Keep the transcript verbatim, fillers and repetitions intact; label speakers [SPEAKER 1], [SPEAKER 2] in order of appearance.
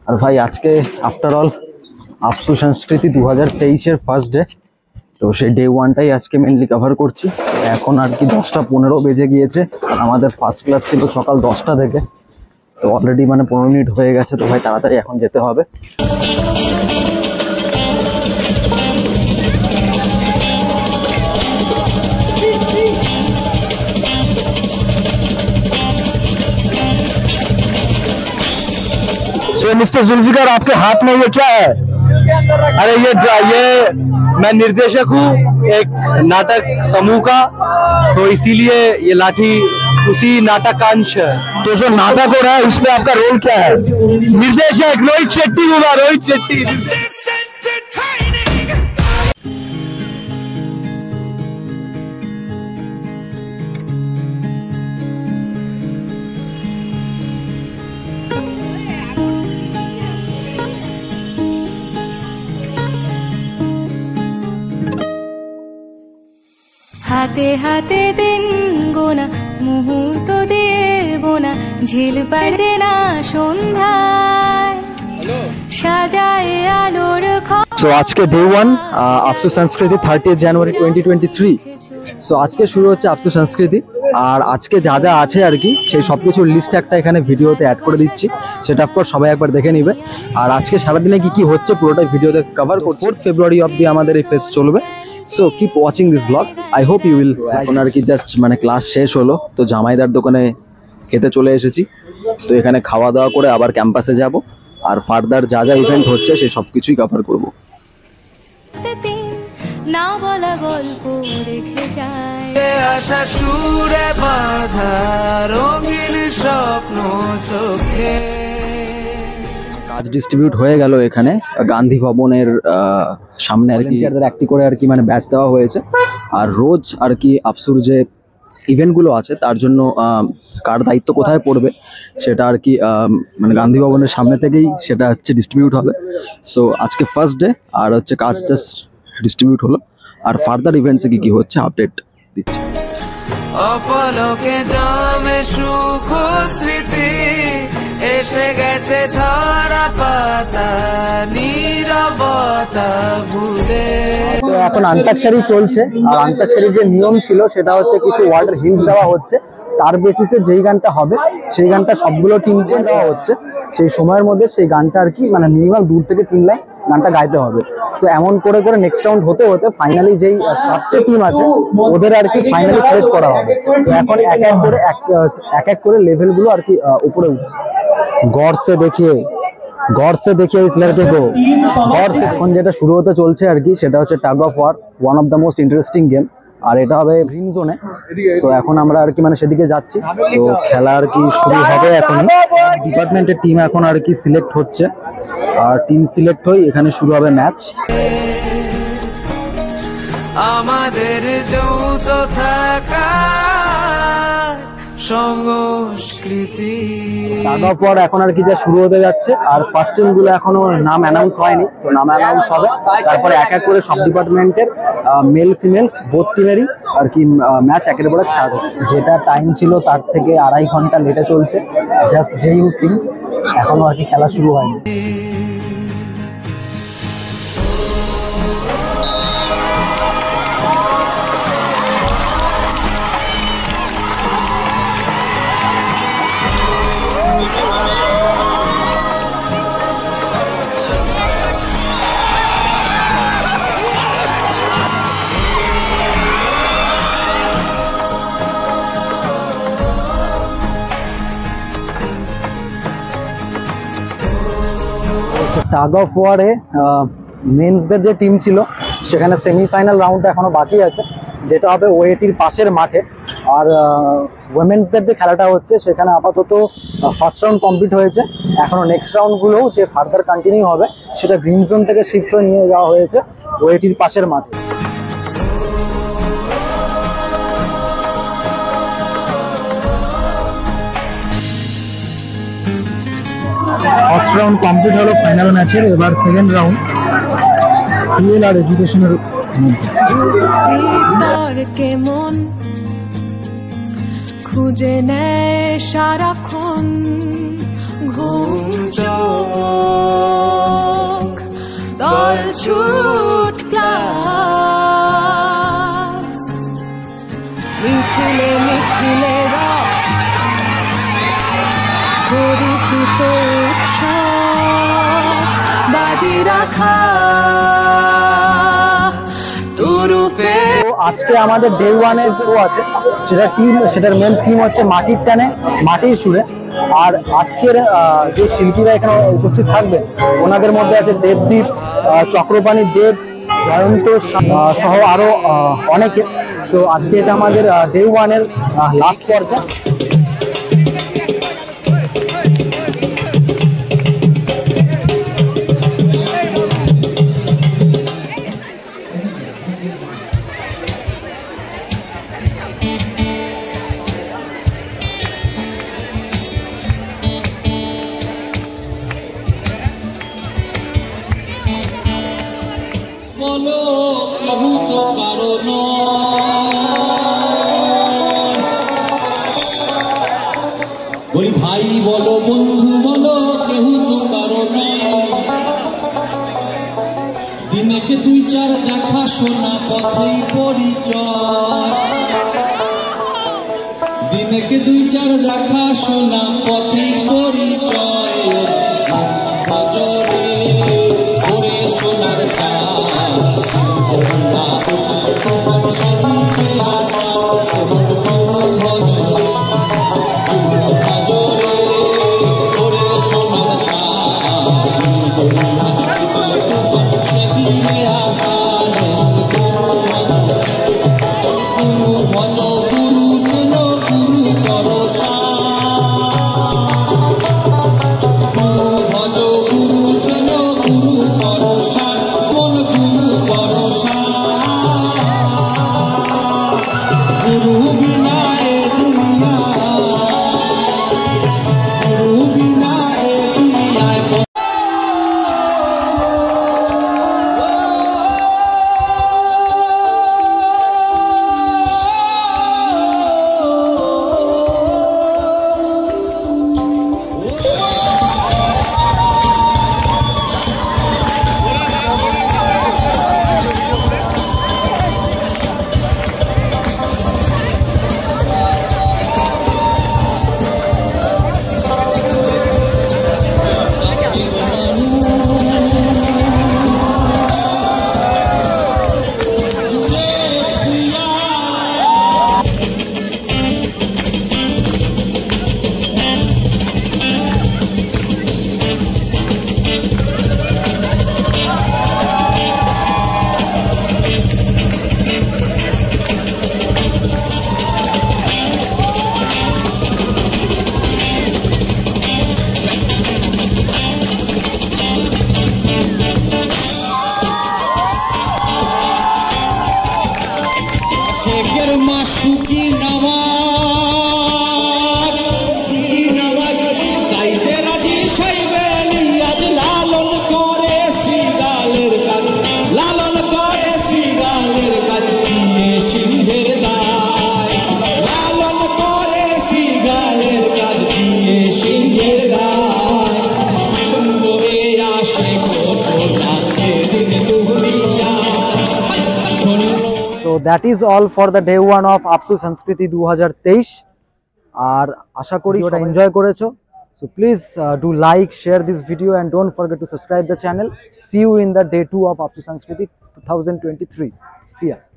[SPEAKER 1] আর ভাই আজকে after all আপসু সংস্কৃতি দু হাজার তেইশের ফার্স্ট ডে, তো সেই ডে ওয়ানটাই আজকে মেনলি কভার করছি। এখন আর কি দশটা পনেরো বেজে গিয়েছে, আমাদের ফার্স্ট ক্লাস ছিল সকাল দশটা থেকে, তো অলরেডি মানে পনেরো মিনিট হয়ে গেছে। তো ভাই তাড়াতাড়ি এখন যেতে হবে।
[SPEAKER 2] तो मिस्टर जुल्फिकार, आपके हाथ में ये क्या है? अरे ये ये मैं निर्देशक हूँ एक नाटक समूह का, तो इसीलिए ये लाठी उसी नाटक का अंश है। तो जो नाटक हो रहा है उसमें आपका रोल क्या है? निर्देशक रोहित शेट्टी होगा, रोहित शेट्टी।
[SPEAKER 3] হাতে হাতে দিন গোনা মুহূর্ত দিয়ে বোনা ঝিল বাজে না সন্ধ্যায় সাজায় আলোর।
[SPEAKER 1] সো আজকে ডে ওয়ান আপসু Sanskriti thirtieth January twenty twenty three. So আজকে শুরু হচ্ছে আপসু সংস্কৃতি, আর আজকে যা যা আছে আর কি সেই সব কিছুর লিস্ট একটা এখানে ভিডিওতে অ্যাড করে দিচ্ছি, সেটা অফকোর্স সবাই একবার দেখে নিবে। আর আজকে সারাদিনে কি কি হচ্ছে পুরোটাই ভিডিওতে কভার করছি। ফোর্থ ফেব্রুয়ারি অব্দি আমাদের এই ফেস্ট চলবে। So keep watching this blog, I hope you will. এখন আর কি জাস্ট মানে ক্লাস শেষ হলো, তো জামাইদার দোকানে খেতে চলে এসেছি। তো এখানে খাওয়া দাওয়া করে আবার ক্যাম্পাসে যাব, আর ফার্দার যা যা ইভেন্ট হচ্ছে সেই সব কিছুই কভার করবো।
[SPEAKER 3] না বলা গল্প রেখে যায়
[SPEAKER 4] আশা সুরে বাঁধা রঙিন স্বপ্ন চোখে।
[SPEAKER 1] কাজ ডিস্ট্রিবিউট হয়ে গেল এখানে গান্ধী ভবনের সামনে আর কি, একটি করে আর কি মানে ব্যাচ দেওয়া হয়েছে। আর রোজ আর কি আপসুর যে ইভেন্টগুলো আছে তার জন্য কার দায়িত্ব কোথায় পড়বে সেটা আর কি মানে গান্ধী ভবনের সামনে থেকেই সেটা হচ্ছে ডিস্ট্রিবিউট হবে। সো আজকে ফার্স্ট ডে, আর হচ্ছে কাজ জাস্ট ডিস্ট্রিবিউট হলো, আর ফার্দার ইভেন্টসে কি কি হচ্ছে আপডেট দিচ্ছি।
[SPEAKER 4] অপলকে জমে সুখ স্মৃতি এসে গেছে ঝরা পাতা নীরবতা ভুলে।
[SPEAKER 1] তো এখন আন্তাক্ষরী চলছে, আর আন্তাক্ষরীর যে নিয়ম ছিল সেটা হচ্ছে কিছু ওয়ার্ডের হিন্টস দেওয়া হচ্ছে, তার বেসিসে যেই গানটা হবে সেই গানটা সবগুলো টিমকে দেওয়া হচ্ছে। সেই সময়ের মধ্যে সেই গানটা আর কি মানে মিনিমাম দূর থেকে তিন লাইন গানটা গাইতে হবে। তো এমন করে করে নেক্সট রাউন্ড হতে হতে ফাইনালি যেই সাতটা টিম আছে ওদের আর কি ফাইনালি সিলেক্ট করা হবে। তো এখন এক এক করে এক এক করে লেভেলগুলো আর কি উপরে উঠছে। গড় সে দেখিয়ে গড় সে দেখিয়ে ইস লড়কে কো গড় সে। এখন যেটা শুরু হতে চলছে আর কি সেটা হচ্ছে tug of war, one of the most interesting game, আর এটা হবে গ্রিন জোনে। সো এখন আমরা আর কি মানে সেদিকে যাচ্ছি, তো খেলা আর কি শুরু হবে এখনই। ডিপার্টমেন্টের টিম এখন আর কি সিলেক্ট হচ্ছে, আর টিম সিলেক্ট হয়ে এখানে শুরু হবে ম্যাচ।
[SPEAKER 4] আমাদের যৌথ থাকা সংস্কৃতি
[SPEAKER 1] টাগ অফ ওয়ার এখন আর কি যা শুরু হতে যাচ্ছে, আর ফার্স্ট টিম গুলো এখনো নাম অ্যানাউন্স হয়নি, তো নাম অ্যানাউন্স হবে। তারপরে এক এক করে সব ডিপার্টমেন্টের মেল ফিমেল বোথ টিমেরই আর কি ম্যাচ একের পরে স্টার্ট হচ্ছে। যেটা টাইম ছিল তার থেকে আড়াই ঘন্টা লেটে চলছে, জাস্ট যে ইউ থিংস এখনো আর কি খেলা শুরু হয়নি। টাগ অফ ওয়ারে মেন্সদের যে টিম ছিল সেখানে সেমিফাইনাল রাউন্ড এখনো বাকি আছে, যেটা হবে ওয়েটির পাশের মাঠে। আর উইমেন্সদের যে খেলাটা হচ্ছে সেখানে আপাতত ফার্স্ট রাউন্ড কমপ্লিট হয়েছে, এখনো নেক্সট রাউন্ডগুলোও যে ফার্দার কন্টিনিউ হবে সেটা গ্রিন জোন থেকে শিফট হয়ে নিয়ে যাওয়া হয়েছে ওয়েটির পাশের মাঠে। ফার্স্ট রাউন্ড কমপ্লিট হলো ফাইনাল ম্যাচের, এবার সেকেন্ড রাউন্ড সিএল আর এডুকেশনের
[SPEAKER 3] কেমন খুঁজে নেয় সারাক্ষণ ঘুম চোখ
[SPEAKER 4] বাজি রাখা তোরূপে।
[SPEAKER 1] তো আজকে আমাদের ডে ওয়ানের শো আছে, সেটা টিম সেটার মেন থিম হচ্ছে মাটির টানে মাটির সুরে। আর আজকের যে শিল্পীরা এখানে উপস্থিত থাকবে ওনাদের মধ্যে আছে দেবদীপ, চক্রপাণী দেব, জয়ন্ত সহ আরো অনেকে। সো আজকে এটা আমাদের ডে ওয়ানের লাস্ট পর্যায়ে।
[SPEAKER 5] বলো প্রভু তো কারণ বলি ভাই বলো বন্ধু বলো কেউ তো কারণ দিনেকে দুই চার দেখা শোনা পথেই পরিচয় দিনেকে দুই চার দেখা শোনা পথেই পরিচয় নজরে ওরে সোনার শেখের মা সুকি নামাজ সুকি নামাজ গাইতে রাজি সাইবেলি আজ লালন করে শ্রীগালের কাজ লালন করে শ্রীগালের কাজ দিয়ে সিংহের দায় লালন করে শ্রীগালের কাজ দিয়ে সিংহের দায় করে আসে কোথাকে দিন দুনিয়া।
[SPEAKER 1] So that is all for the day one of Apsu Sanskriti two thousand twenty-three আর আশা করি ওটা এনজয় করেছো। So please uh, do like, share this video and don't forget to subscribe the channel. See you in the day two of Apsu Sanskriti twenty twenty-three. See ya.